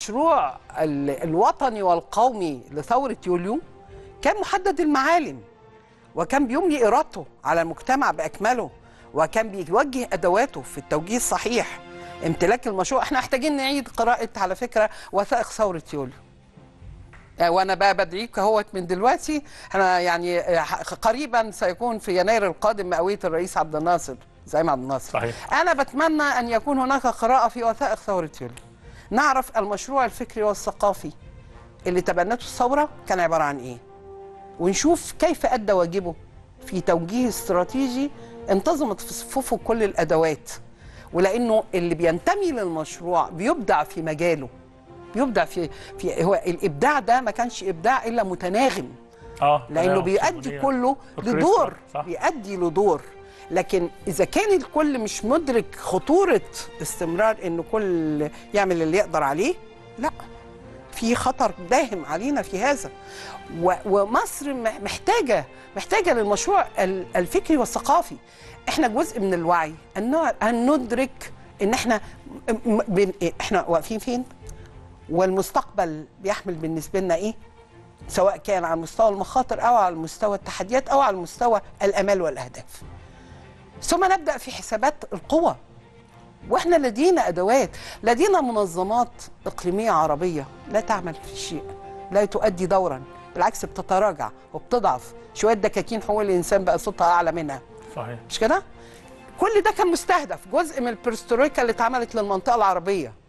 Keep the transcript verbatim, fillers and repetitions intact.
المشروع الوطني والقومي لثورة يوليو كان محدد المعالم، وكان بيملي إرادته على المجتمع بأكمله، وكان بيوجه أدواته في التوجيه الصحيح. امتلاك المشروع، احنا محتاجين نعيد قراءة على فكرة وثائق ثورة يوليو. وانا بقى بدعيك اهوت من دلوقتي، احنا يعني قريبا سيكون في يناير القادم مئوية الرئيس عبد الناصر زعيم عبد الناصر. صحيح. انا بتمنى ان يكون هناك قراءة في وثائق ثورة يوليو، نعرف المشروع الفكري والثقافي اللي تبنته الثورة كان عبارة عن ايه، ونشوف كيف ادى واجبه في توجيه استراتيجي انتظمت في صفوفه كل الادوات، ولانه اللي بينتمي للمشروع بيبدع في مجاله، بيبدع في في هو الابداع ده ما كانش ابداع الا متناغم، اه لانه بيؤدي كله لدور، بيؤدي لدور. لكن اذا كان الكل مش مدرك خطوره استمرار انه كل يعمل اللي يقدر عليه، لا، في خطر داهم علينا في هذا. ومصر محتاجه محتاجه للمشروع الفكري والثقافي. احنا جزء من الوعي ان ندرك ان احنا احنا واقفين فين، والمستقبل بيحمل بالنسبه لنا ايه، سواء كان على مستوى المخاطر او على مستوى التحديات او على مستوى الامال والاهداف. ثم نبدا في حسابات القوى، واحنا لدينا ادوات، لدينا منظمات اقليميه عربيه لا تعمل في شيء، لا تؤدي دورا، بالعكس بتتراجع وبتضعف. شويه دكاكين حقوق الانسان بقى صوتها اعلى منها. صحيح. مش كده؟ كل ده كان مستهدف، جزء من البرسترويكا اللي اتعملت للمنطقه العربيه.